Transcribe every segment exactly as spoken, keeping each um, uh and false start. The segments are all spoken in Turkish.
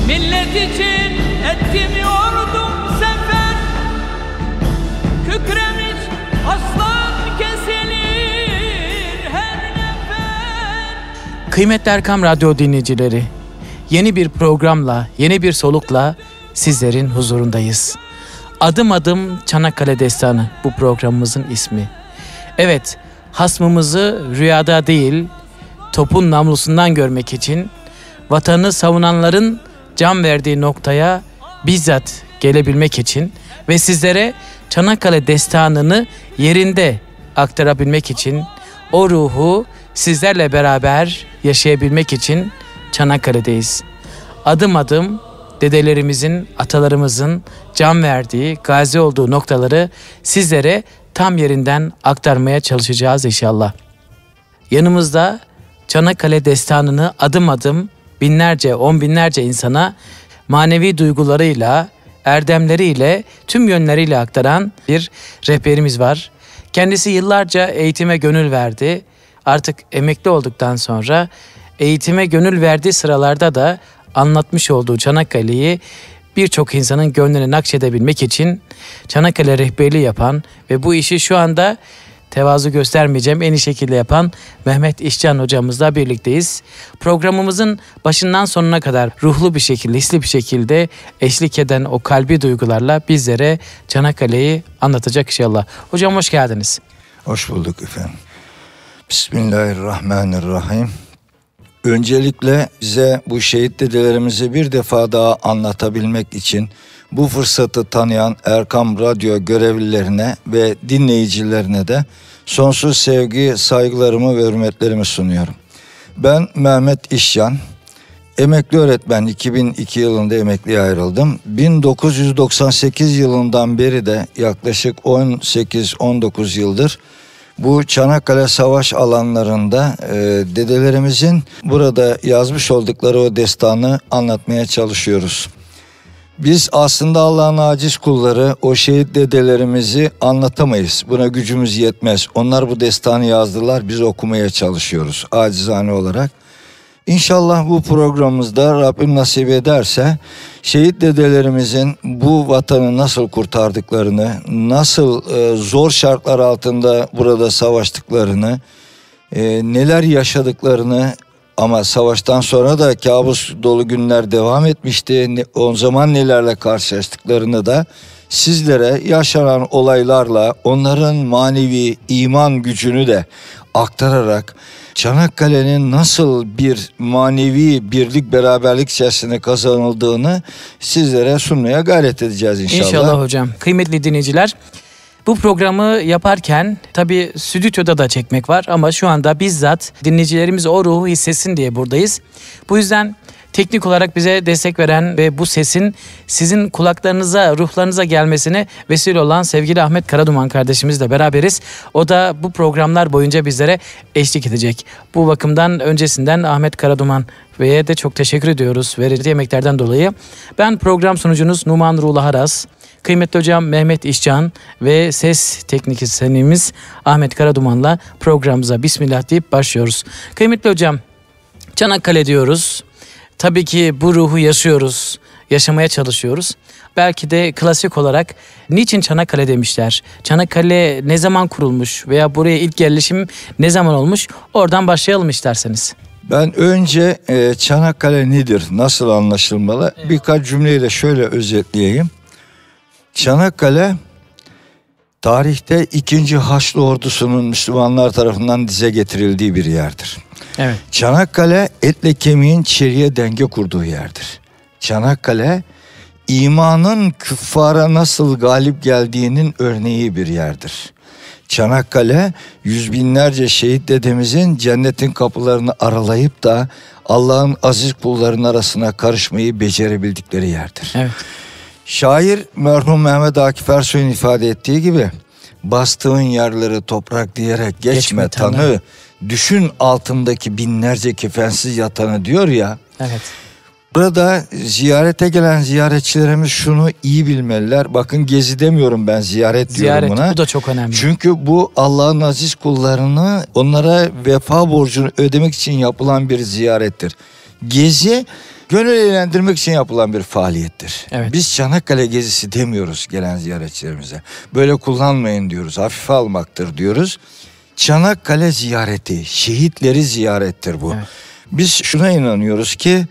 Millet için ettim yordum sefer, kükremiş aslan kesilir her nefer. Kıymetli Erkam Radyo dinleyicileri, yeni bir programla, yeni bir solukla sizlerin huzurundayız. Adım adım Çanakkale Destanı bu programımızın ismi. Evet, hasmımızı rüyada değil, topun namlusundan görmek için vatanı savunanların can verdiği noktaya bizzat gelebilmek için ve sizlere Çanakkale Destanı'nı yerinde aktarabilmek için, o ruhu sizlerle beraber yaşayabilmek için Çanakkale'deyiz. Adım adım dedelerimizin, atalarımızın can verdiği, gazi olduğu noktaları sizlere tam yerinden aktarmaya çalışacağız inşallah. Yanımızda Çanakkale Destanı'nı adım adım binlerce, on binlerce insana manevi duygularıyla, erdemleriyle, tüm yönleriyle aktaran bir rehberimiz var. Kendisi yıllarca eğitime gönül verdi. Artık emekli olduktan sonra eğitime gönül verdiği sıralarda da anlatmış olduğu Çanakkale'yi birçok insanın gönlüne nakşedebilmek için Çanakkale rehberliği yapan ve bu işi şu anda tevazu göstermeyeceğim en iyi şekilde yapan Mehmet İşcan hocamızla birlikteyiz. Programımızın başından sonuna kadar ruhlu bir şekilde, hisli bir şekilde eşlik eden o kalbi duygularla bizlere Çanakkale'yi anlatacak inşallah. Hocam hoş geldiniz. Hoş bulduk efendim. Bismillahirrahmanirrahim. Öncelikle bize bu şehit dedelerimizi bir defa daha anlatabilmek için bu fırsatı tanıyan Erkam Radyo görevlilerine ve dinleyicilerine de sonsuz sevgi, saygılarımı ve hürmetlerimi sunuyorum. Ben Mehmet İşcan, emekli öğretmen, iki bin iki yılında emekliye ayrıldım. bin dokuz yüz doksan sekiz yılından beri de yaklaşık on sekiz on dokuz yıldır bu Çanakkale savaş alanlarında e, dedelerimizin burada yazmış oldukları o destanı anlatmaya çalışıyoruz. Biz aslında Allah'ın aciz kulları, o şehit dedelerimizi anlatamayız. Buna gücümüz yetmez. Onlar bu destanı yazdılar, biz okumaya çalışıyoruz acizane olarak. İnşallah bu programımızda Rabbim nasip ederse şehit dedelerimizin bu vatanı nasıl kurtardıklarını, nasıl e, zor şartlar altında burada savaştıklarını, e, neler yaşadıklarını, ama savaştan sonra da kabus dolu günler devam etmişti. O zaman nelerle karşılaştıklarını da sizlere yaşanan olaylarla onların manevi iman gücünü de aktararak Çanakkale'nin nasıl bir manevi birlik beraberlik içerisinde kazanıldığını sizlere sunmaya gayret edeceğiz inşallah. İnşallah hocam. Kıymetli dinleyiciler, bu programı yaparken tabii stüdyoda da çekmek var ama şu anda bizzat dinleyicilerimiz o ruhu hissetsin diye buradayız. Bu yüzden teknik olarak bize destek veren ve bu sesin sizin kulaklarınıza, ruhlarınıza gelmesine vesile olan sevgili Ahmet Karaduman kardeşimizle beraberiz. O da bu programlar boyunca bizlere eşlik edecek. Bu bakımdan öncesinden Ahmet Karaduman Bey'e de çok teşekkür ediyoruz verdiği emeklerden dolayı. Ben program sunucunuz Numan Ruğla Haras, kıymetli hocam Mehmet İşcan ve ses teknisyenimiz Ahmet Karaduman'la programımıza Bismillah deyip başlıyoruz. Kıymetli hocam, Çanakkale diyoruz. Tabii ki bu ruhu yaşıyoruz, yaşamaya çalışıyoruz. Belki de klasik olarak niçin Çanakkale demişler? Çanakkale ne zaman kurulmuş veya buraya ilk yerleşim ne zaman olmuş? Oradan başlayalım isterseniz. Ben önce e, Çanakkale nedir, nasıl anlaşılmalı? Evet. Birkaç cümleyle şöyle özetleyeyim. Çanakkale tarihte ikinci Haçlı ordusunun Müslümanlar tarafından dize getirildiği bir yerdir. Evet. Çanakkale etle kemiğin çeliğe denge kurduğu yerdir. Çanakkale imanın küffara nasıl galip geldiğinin örneği bir yerdir. Çanakkale yüz binlerce şehit dedemizin cennetin kapılarını aralayıp da Allah'ın aziz kullarının arasına karışmayı becerebildikleri yerdir. Evet. Şair merhum Mehmet Akif Ersoy'un ifade ettiği gibi bastığın yerleri toprak diyerek geçme, geçme tanı. tanı, düşün altındaki binlerce kefensiz yatanı diyor ya. Evet. Burada ziyarete gelen ziyaretçilerimiz şunu iyi bilmeliler. Bakın gezi demiyorum ben, ziyaret, ziyaret diyorum buna. Bu da çok önemli. Çünkü bu Allah'ın aziz kullarını, onlara vefa borcunu ödemek için yapılan bir ziyarettir. Gezi Gönül eğlendirmek için yapılan bir faaliyettir. Evet. Biz Çanakkale gezisi demiyoruz gelen ziyaretçilerimize. Böyle kullanmayın diyoruz, hafife almaktır diyoruz. Çanakkale ziyareti, şehitleri ziyarettir bu. Evet. Biz şuna inanıyoruz ki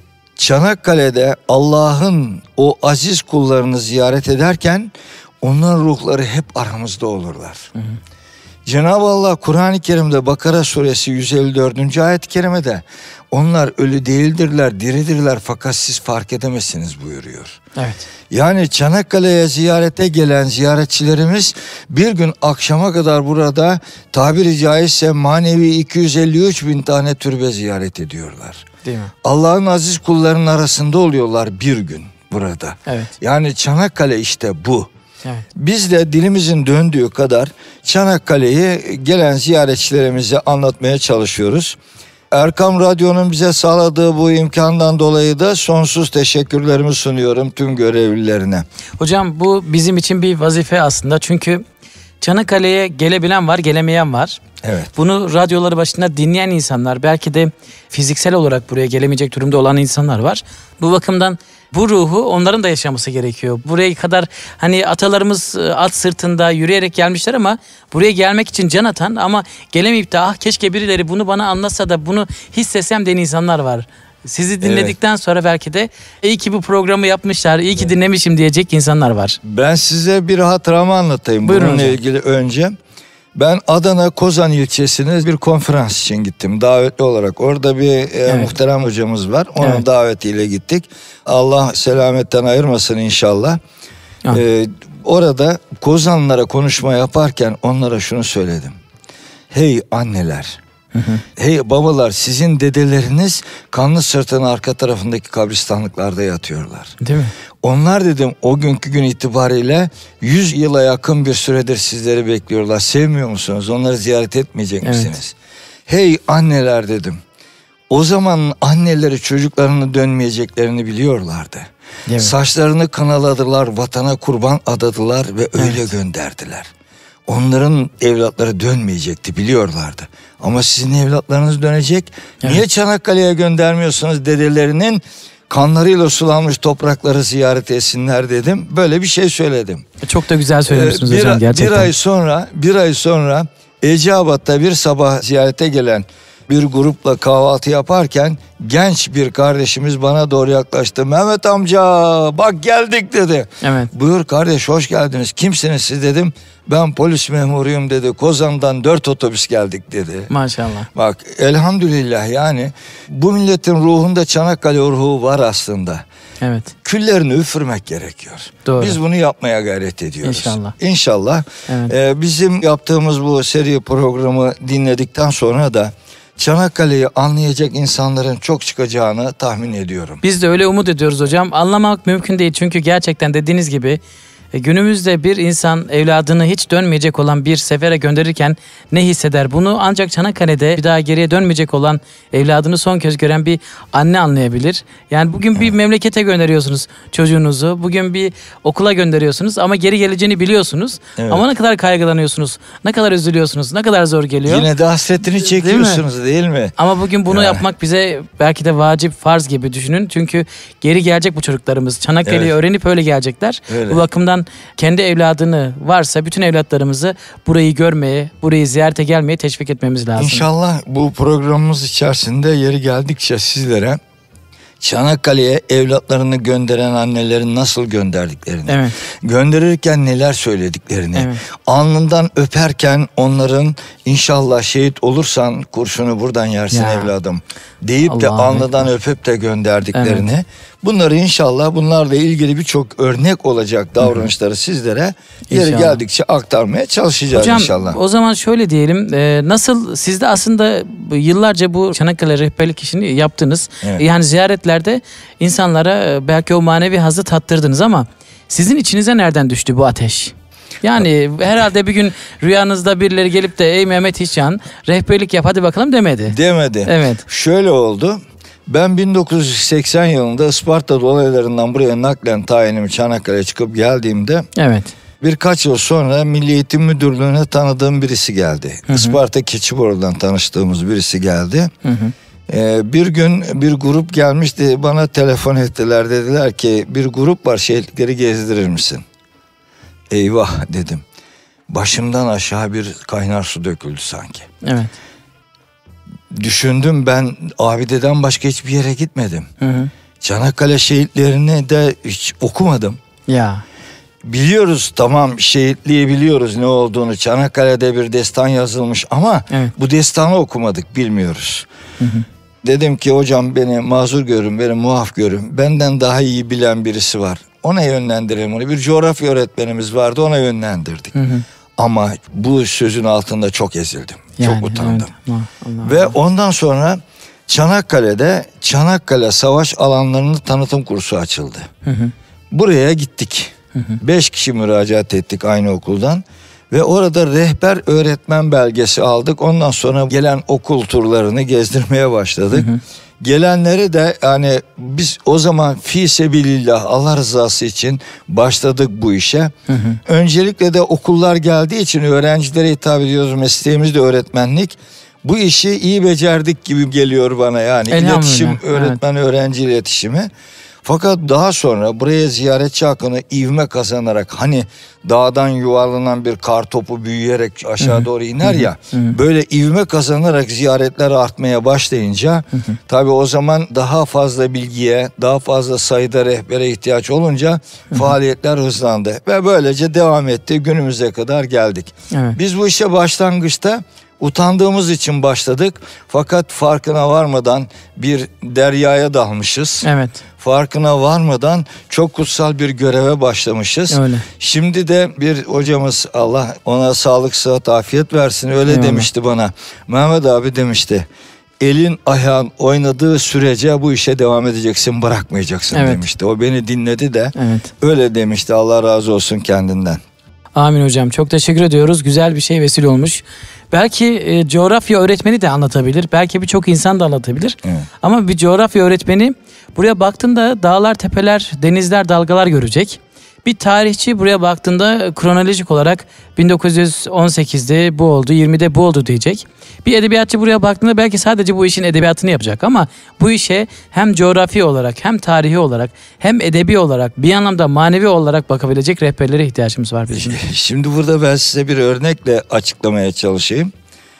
Çanakkale'de Allah'ın o aziz kullarını ziyaret ederken onların ruhları hep aramızda olurlar. Hı hı. Cenab-ı Allah Kur'an-ı Kerim'de Bakara suresi yüz elli dördüncü ayet-i kerimede onlar ölü değildirler, diridirler fakat siz fark edemezsiniz buyuruyor. Evet. Yani Çanakkale'ye ziyarete gelen ziyaretçilerimiz bir gün akşama kadar burada tabiri caizse manevi iki yüz elli üç bin tane türbe ziyaret ediyorlar. Değil mi? Allah'ın aziz kullarının arasında oluyorlar bir gün burada. Evet. Yani Çanakkale işte bu. Evet. Biz de dilimizin döndüğü kadar Çanakkale'yi gelen ziyaretçilerimize anlatmaya çalışıyoruz. Erkam Radyo'nun bize sağladığı bu imkandan dolayı da sonsuz teşekkürlerimi sunuyorum tüm görevlilerine. Hocam bu bizim için bir vazife aslında. Çünkü Çanakkale'ye gelebilen var, gelemeyen var. Evet. Bunu radyoları başında dinleyen insanlar, belki de fiziksel olarak buraya gelemeyecek durumda olan insanlar var. Bu bakımdan bu ruhu onların da yaşaması gerekiyor. Buraya kadar hani atalarımız at sırtında yürüyerek gelmişler ama buraya gelmek için can atan ama gelemeyip de ah keşke birileri bunu bana anlatsa da bunu hissetsem diyen insanlar var. Sizi dinledikten evet. sonra belki de iyi ki bu programı yapmışlar, iyi ki evet. dinlemişim diyecek insanlar var. Ben size bir hatıramı anlatayım. Buyurun bununla hocam. ilgili önce. Ben Adana Kozan ilçesine bir konferans için gittim davetli olarak. Orada bir e, evet. muhterem hocamız var. Onun evet. davetiyle gittik. Allah selametten ayırmasın inşallah. Evet. Ee, orada Kozanlılara konuşma yaparken onlara şunu söyledim. Hey anneler, hı hı. hey babalar, sizin dedeleriniz kanlı sırtın arka tarafındaki kabristanlıklarda yatıyorlar. Değil mi? Onlar dedim o günkü gün itibariyle yüz yıla yakın bir süredir sizleri bekliyorlar. Sevmiyor musunuz? Onları ziyaret etmeyecek evet. misiniz? Hey anneler dedim. O zaman anneleri çocuklarını dönmeyeceklerini biliyorlardı. Saçlarını kınaladılar, vatana kurban adadılar ve öyle evet. gönderdiler. Onların evlatları dönmeyecekti biliyorlardı. Ama sizin evlatlarınız dönecek. Evet. Niye Çanakkale'ye göndermiyorsunuz dedelerinin kanlarıyla sulanmış toprakları ziyaret etsinler dedim. Böyle bir şey söyledim. Çok da güzel söylemişsiniz ee, bir, hocam gerçekten. Bir ay sonra, bir ay sonra Eceabat'ta bir sabah ziyarete gelen bir grupla kahvaltı yaparken genç bir kardeşimiz bana doğru yaklaştı. Mehmet amca bak geldik dedi. Evet. Buyur kardeş hoş geldiniz. Kimsiniz siz dedim. Ben polis memuruyum dedi. Kozan'dan dört otobüs geldik dedi. Maşallah. Bak elhamdülillah yani bu milletin ruhunda Çanakkale ruhu var aslında. Evet. Küllerini üfürmek gerekiyor. Doğru. Biz bunu yapmaya gayret ediyoruz. İnşallah. İnşallah. Evet. E, bizim yaptığımız bu seri programı dinledikten sonra da Çanakkale'yi anlayacak insanların çok çıkacağını tahmin ediyorum. Biz de öyle umut ediyoruz hocam. Anlamak mümkün değil çünkü gerçekten dediğiniz gibi günümüzde bir insan evladını hiç dönmeyecek olan bir sefere gönderirken ne hisseder? Bunu ancak Çanakkale'de bir daha geriye dönmeyecek olan evladını son kez gören bir anne anlayabilir. Yani bugün evet. bir memlekete gönderiyorsunuz çocuğunuzu. Bugün bir okula gönderiyorsunuz ama geri geleceğini biliyorsunuz. Evet. Ama ne kadar kaygılanıyorsunuz, ne kadar üzülüyorsunuz, ne kadar zor geliyor. Yine de hasretini çekiyorsunuz değil mi? Değil mi? Ama bugün bunu ya. yapmak bize belki de vacip, farz gibi düşünün. Çünkü geri gelecek bu çocuklarımız. Çanakkale'yi evet. öğrenip öyle gelecekler. Öyle. Bu bakımdan kendi evladını varsa bütün evlatlarımızı burayı görmeye, burayı ziyarete gelmeye teşvik etmemiz lazım. İnşallah bu programımız içerisinde yeri geldikçe sizlere Çanakkale'ye evlatlarını gönderen annelerin nasıl gönderdiklerini, evet. gönderirken neler söylediklerini, evet. alnından öperken onların inşallah şehit olursan kurşunu buradan yersin ya. evladım deyip Allah de alnından Allah. öpüp de gönderdiklerini, evet. bunları inşallah bunlarla ilgili birçok örnek olacak davranışları sizlere yeri inşallah. geldikçe aktarmaya çalışacağız Hocam, inşallah. O zaman şöyle diyelim, e, nasıl siz de aslında yıllarca bu Çanakkale rehberlik işini yaptınız. Evet. Yani ziyaretlerde insanlara belki o manevi hazzı tattırdınız ama sizin içinize nereden düştü bu ateş? Yani herhalde bir gün rüyanızda birileri gelip de ey Mehmet İşcan rehberlik yap hadi bakalım demedi. Demedi. Evet. Şöyle oldu. Ben bin dokuz yüz seksen yılında Isparta dolaylarından buraya naklen tayinimi Çanakkale'ye çıkıp geldiğimde evet. birkaç yıl sonra Milli Eğitim Müdürlüğü'ne tanıdığım birisi geldi. Hı hı. Isparta Keçiboru'dan tanıştığımız birisi geldi. Hı hı. Ee, bir gün bir grup gelmişti, bana telefon ettiler, dediler ki bir grup var, şehitlikleri gezdirir misin? Eyvah dedim. Başımdan aşağı bir kaynar su döküldü sanki. Evet. Düşündüm, ben abideden başka hiçbir yere gitmedim. Hı hı. Çanakkale şehitlerini de hiç okumadım. Ya. Biliyoruz, tamam, şehitliği biliyoruz ne olduğunu. Çanakkale'de bir destan yazılmış ama Evet. bu destanı okumadık, bilmiyoruz. Hı hı. Dedim ki hocam beni mazur görün, beni muaf görün. Benden daha iyi bilen birisi var. Ona yönlendirelim onu. Bir coğrafya öğretmenimiz vardı, ona yönlendirdik. Hı hı. Ama bu sözün altında çok ezildim. Yani, çok utandım. evet. Allah Allah. Ve ondan sonra Çanakkale'de Çanakkale savaş alanlarının tanıtım kursu açıldı. Hı hı. Buraya gittik. Hı hı. Beş kişi müracaat ettik aynı okuldan. Ve orada rehber öğretmen belgesi aldık. Ondan sonra gelen okul turlarını gezdirmeye başladık. Hı hı. Gelenleri de yani biz o zaman fi sebilillah, Allah rızası için başladık bu işe. Hı hı. Öncelikle de okullar geldiği için öğrencilere hitap ediyoruz. Mesleğimiz de öğretmenlik. Bu işi iyi becerdik gibi geliyor bana, yani iletişim, öğretmen evet. öğrenci iletişimi. Fakat daha sonra buraya ziyaretçi akını ivme kazanarak, hani dağdan yuvarlanan bir kar topu büyüyerek aşağı doğru iner ya, hı hı. böyle ivme kazanarak ziyaretler artmaya başlayınca hı hı. tabii o zaman daha fazla bilgiye, daha fazla sayıda rehbere ihtiyaç olunca hı hı. faaliyetler hızlandı ve böylece devam etti, günümüze kadar geldik. Evet. Biz bu işe başlangıçta utandığımız için başladık, fakat farkına varmadan bir deryaya dalmışız. Evet. Farkına varmadan çok kutsal bir göreve başlamışız. Öyle. Şimdi de bir hocamız, Allah ona sağlık, sıhhat, afiyet versin, öyle Eyvallah. demişti bana. Mehmet abi demişti, elin ayağın oynadığı sürece bu işe devam edeceksin, bırakmayacaksın evet. demişti. O beni dinledi de evet. öyle demişti, Allah razı olsun kendinden. Amin hocam, çok teşekkür ediyoruz. Güzel bir şey vesile olmuş. Belki e, coğrafya öğretmeni de anlatabilir. Belki birçok insan da anlatabilir. Evet. Ama bir coğrafya öğretmeni buraya baktığında dağlar, tepeler, denizler, dalgalar görecek. Bir tarihçi buraya baktığında kronolojik olarak bin dokuz yüz on sekizde bu oldu, yirmide bu oldu diyecek. Bir edebiyatçı buraya baktığında belki sadece bu işin edebiyatını yapacak ama bu işe hem coğrafi olarak, hem tarihi olarak, hem edebi olarak, bir anlamda manevi olarak bakabilecek rehberlere ihtiyacımız var bizim. Şimdi burada ben size bir örnekle açıklamaya çalışayım.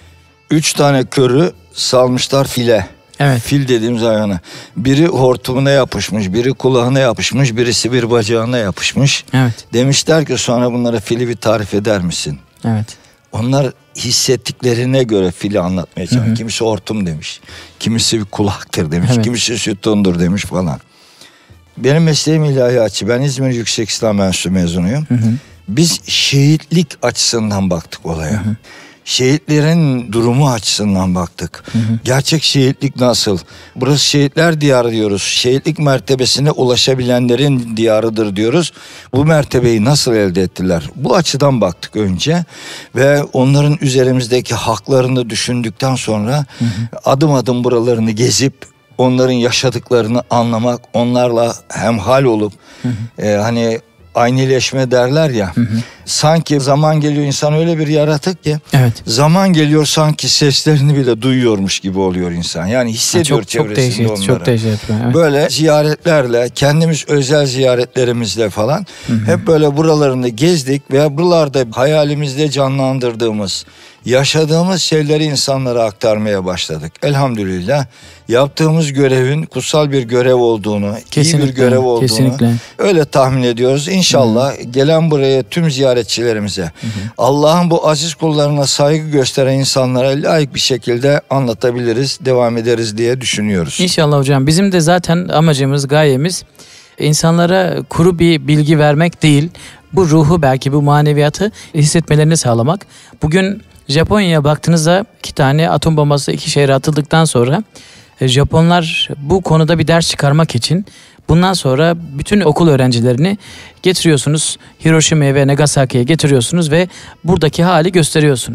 Üç tane körü salmışlar file. Evet. Fil dediğimiz hayvana. Biri hortumuna yapışmış, biri kulağına yapışmış, birisi bir bacağına yapışmış. Evet. Demişler ki sonra bunlara fili bir tarif eder misin? Evet. Onlar hissettiklerine göre fili anlatmaya çalışıyor. Kimisi hortum demiş, kimisi bir kulaktır demiş, evet. kimisi sütundur demiş falan. Benim mesleğim ilahiyatçı. Ben İzmir Yüksek İslam Enstitüsü mezunuyum. Hı hı. Biz şehitlik açısından baktık olaya. Hı hı. Şehitlerin durumu açısından baktık. Hı hı. Gerçek şehitlik nasıl? Burası şehitler diyarı diyoruz. Şehitlik mertebesine ulaşabilenlerin diyarıdır diyoruz. Bu mertebeyi nasıl elde ettiler? Bu açıdan baktık önce ve onların üzerimizdeki haklarını düşündükten sonra hı hı. adım adım buralarını gezip onların yaşadıklarını anlamak, onlarla hemhal olup hı hı. E, hani aynileşme derler ya. Hı hı. Sanki zaman geliyor, insan öyle bir yaratık ki. Evet. Zaman geliyor sanki seslerini bile duyuyormuş gibi oluyor insan. Yani hissediyor ha, çok, çevresinde çok onları. Çok değişik. Evet. Böyle ziyaretlerle, kendimiz özel ziyaretlerimizle falan hı hı. hep böyle buralarını gezdik ve buralarda hayalimizde canlandırdığımız, yaşadığımız şeyleri insanlara aktarmaya başladık. Elhamdülillah yaptığımız görevin kutsal bir görev olduğunu, kesinlikle, iyi bir görev olduğunu kesinlikle. öyle tahmin ediyoruz. İnşallah hı. gelen buraya tüm ziyaretçilerimize, Allah'ın bu aziz kullarına saygı gösteren insanlara layık bir şekilde anlatabiliriz, devam ederiz diye düşünüyoruz. İnşallah hocam. Bizim de zaten amacımız, gayemiz insanlara kuru bir bilgi vermek değil. Bu ruhu, belki bu maneviyatı hissetmelerini sağlamak. Bugün Japonya'ya baktığınızda iki tane atom bombası iki şehre atıldıktan sonra Japonlar bu konuda bir ders çıkarmak için bundan sonra bütün okul öğrencilerini getiriyorsunuz. Hiroşima'ya ve Nagasaki'ye getiriyorsunuz ve buradaki hali gösteriyorsunuz.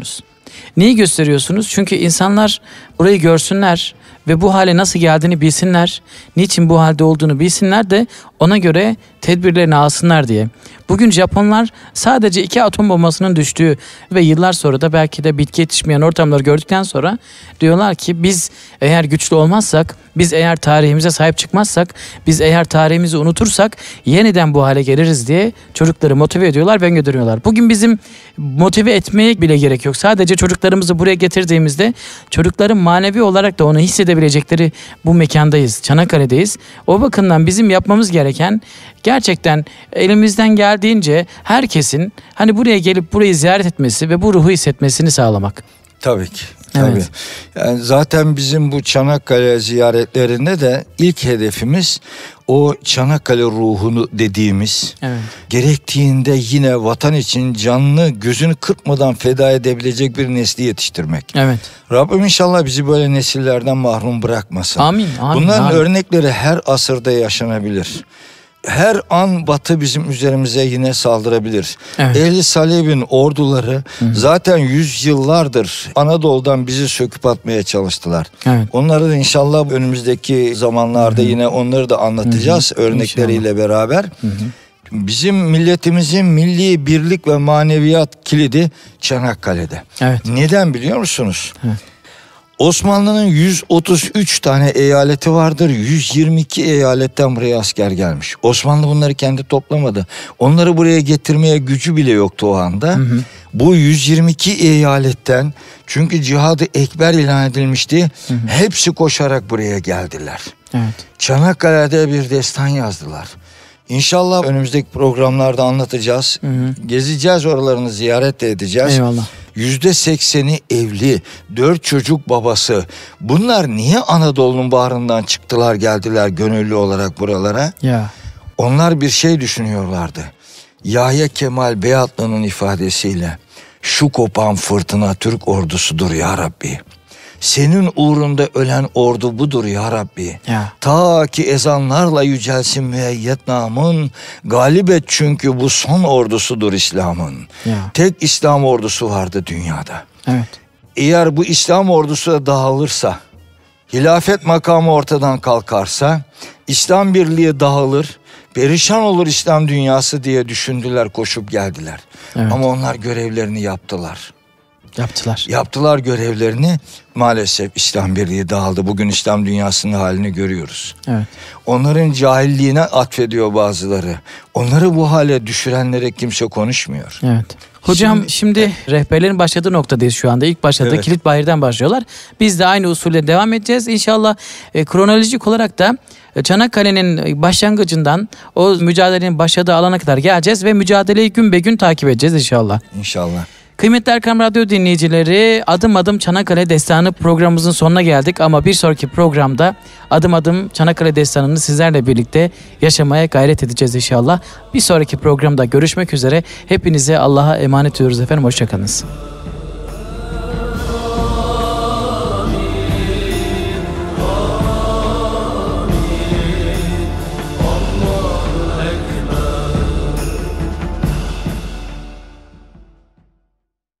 Neyi gösteriyorsunuz? Çünkü insanlar burayı görsünler ve bu hale nasıl geldiğini bilsinler. Niçin bu halde olduğunu bilsinler de ona göre tedbirlerini alsınlar diye. Bugün Japonlar sadece iki atom bombasının düştüğü ve yıllar sonra da belki de bitki yetişmeyen ortamları gördükten sonra diyorlar ki biz eğer güçlü olmazsak, biz eğer tarihimize sahip çıkmazsak, biz eğer tarihimizi unutursak yeniden bu hale geliriz diye çocukları motive ediyorlar ve gönderiyorlar. Bugün bizim motive etmeye bile gerek yok. Sadece çocuklarımızı buraya getirdiğimizde çocukların manevi olarak da onu hissedebilecekleri bu mekandayız. Çanakkale'deyiz. O bakımdan bizim yapmamız gereken gerçekten elimizden geldiğince herkesin hani buraya gelip burayı ziyaret etmesi ve bu ruhu hissetmesini sağlamak. Tabii ki. Tabii. Evet. Yani zaten bizim bu Çanakkale ziyaretlerinde de ilk hedefimiz o Çanakkale ruhunu dediğimiz, Evet. gerektiğinde yine vatan için canını gözünü kırpmadan feda edebilecek bir nesli yetiştirmek. Evet. Rabbim inşallah bizi böyle nesillerden mahrum bırakmasın. Amin. amin Bunların amin. örnekleri her asırda yaşanabilir. Her an Batı bizim üzerimize yine saldırabilir. Evet. Ehli Saleb'in orduları Hı-hı. zaten yüzyıllardır Anadolu'dan bizi söküp atmaya çalıştılar. Evet. Onları da inşallah önümüzdeki zamanlarda Hı-hı. yine onları da anlatacağız Hı-hı. örnekleriyle İnşallah. beraber. Hı-hı. Bizim milletimizin milli birlik ve maneviyat kilidi Çanakkale'de. Evet. Neden biliyor musunuz? Evet. Osmanlı'nın yüz otuz üç tane eyaleti vardır. yüz yirmi iki eyaletten buraya asker gelmiş. Osmanlı bunları kendi toplamadı. Onları buraya getirmeye gücü bile yoktu o anda. Hı hı. Bu yüz yirmi iki eyaletten, çünkü cihadı ekber ilan edilmişti. Hı hı. Hepsi koşarak buraya geldiler. Evet. Çanakkale'de bir destan yazdılar. İnşallah önümüzdeki programlarda anlatacağız. Hı hı. Gezeceğiz, oralarını ziyaret de edeceğiz. Eyvallah. Yüzde sekseni evli, dört çocuk babası. Bunlar niye Anadolu'nun bağrından çıktılar, geldiler gönüllü olarak buralara? Ya. Onlar bir şey düşünüyorlardı. Yahya Kemal Beyatlı'nın ifadesiyle, şu kopan fırtına Türk ordusudur ya Rabbi. Senin uğrunda ölen ordu budur ya Rabbi. Ya. Ta ki ezanlarla yücelsin müeyyet namın. Galibet çünkü bu son ordusudur İslam'ın. Ya. Tek İslam ordusu vardı dünyada. Evet. Eğer bu İslam ordusu da dağılırsa, hilafet makamı ortadan kalkarsa, İslam birliği dağılır, perişan olur İslam dünyası diye düşündüler, koşup geldiler. Evet. Ama onlar görevlerini yaptılar. Yaptılar. Yaptılar görevlerini. Maalesef İslam birliği dağıldı. Bugün İslam dünyasının halini görüyoruz. Evet. Onların cahilliğine atfediyor bazıları. Onları bu hale düşürenlere kimse konuşmuyor. Evet. Hocam şimdi, şimdi rehberlerin başladığı noktadayız şu anda. İlk başladığı evet. Kilitbayır'dan başlıyorlar. Biz de aynı usulle devam edeceğiz. İnşallah e, kronolojik olarak da Çanakkale'nin başlangıcından o mücadelenin başladığı alana kadar geleceğiz ve mücadeleyi gün be gün takip edeceğiz inşallah. İnşallah. Kıymetli Erkam Radyo dinleyicileri, Adım Adım Çanakkale Destanı programımızın sonuna geldik ama bir sonraki programda Adım Adım Çanakkale Destanı'nı sizlerle birlikte yaşamaya gayret edeceğiz inşallah. Bir sonraki programda görüşmek üzere. Hepinize Allah'a emanet ediyoruz efendim. Hoşçakalınız.